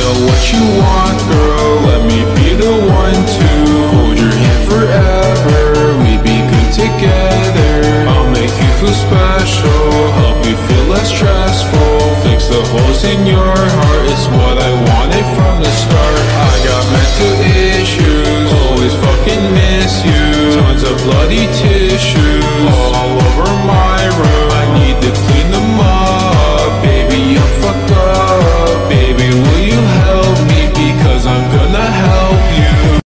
know what you want, girl. Let me be the one to hold your hand forever. We be good together. I'll make you feel special, help you feel less stressful. Fix the holes in your heart, it's what I wanted from the start. I got mental issues, always fucking miss you. Tons of bloody tissue,